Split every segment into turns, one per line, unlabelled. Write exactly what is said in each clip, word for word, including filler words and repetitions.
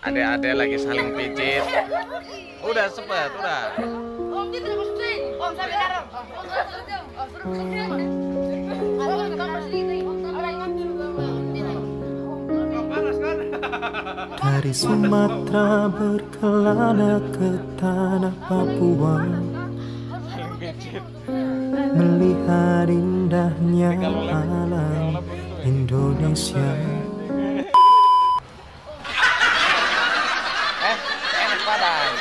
Adek-adek lagi saling pijit. Udah cepet, udah.
Om dia tidak masuk sini. Om sampai sekarang. Om sudah sudah. Om sudah sudah. Kalau kamu sendiri, orang ngambil panas kan?
Dari Sumatera berkelana ke tanah Papua, melihat indahnya alam Indonesia.
Eh, enak padang.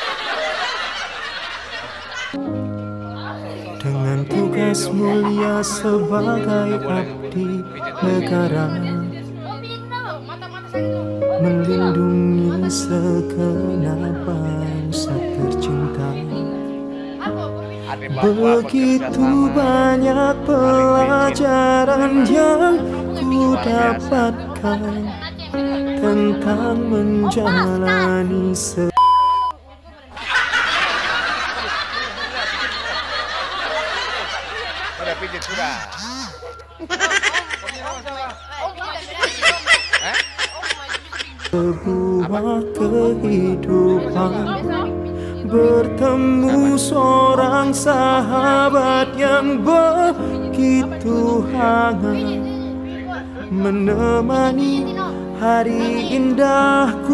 Dengan tugas mulia sebagai abdi negara, melindungi segenap bangsa tercinta. Begitu banyak pelajaran yang ku dapatkan tentang menjalani se
Udah pijit sudah.
sebuah kehidupan, bertemu seorang sahabat yang begitu hangat, menemani hari indahku.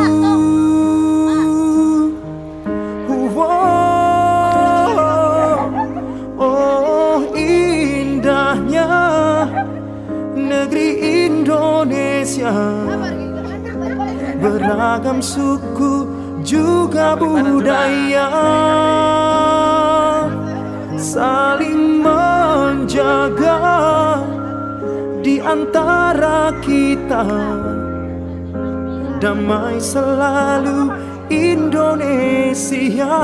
Wow, oh indahnya negeri Indonesia, beragam suku juga budaya, saling menjaga di antara kita. Damai selalu Indonesia.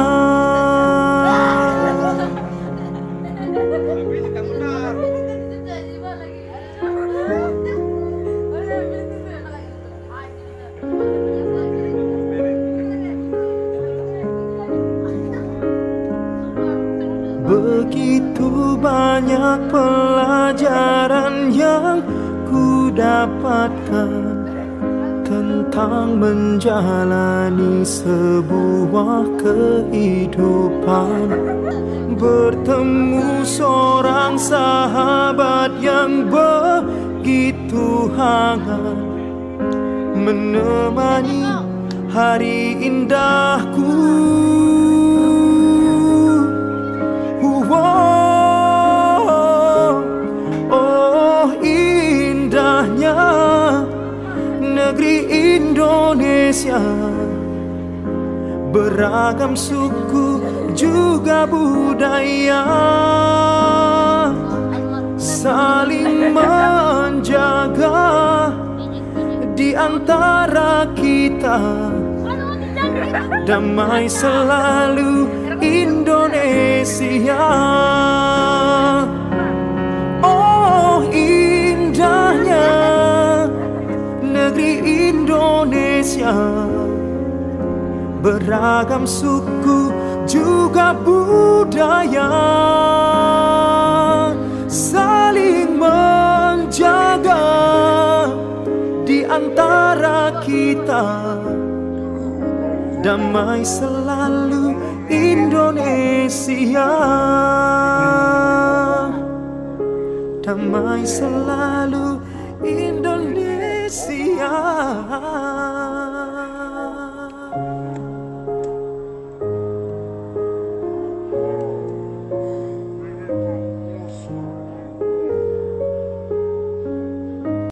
Begitu banyak pelajaran yang ku dapatkan tentang menjalani sebuah kehidupan, bertemu seorang sahabat yang begitu hangat, menemani hari indahku. Wow, oh indahnya negeri Indonesia, beragam suku juga budaya, saling menjaga di antara kita. Damai selalu Indonesia. Oh indahnya negeri Indonesia, beragam suku juga budaya, saling menjaga di antara kita. Damai selalu Indonesia, damai selalu Indonesia.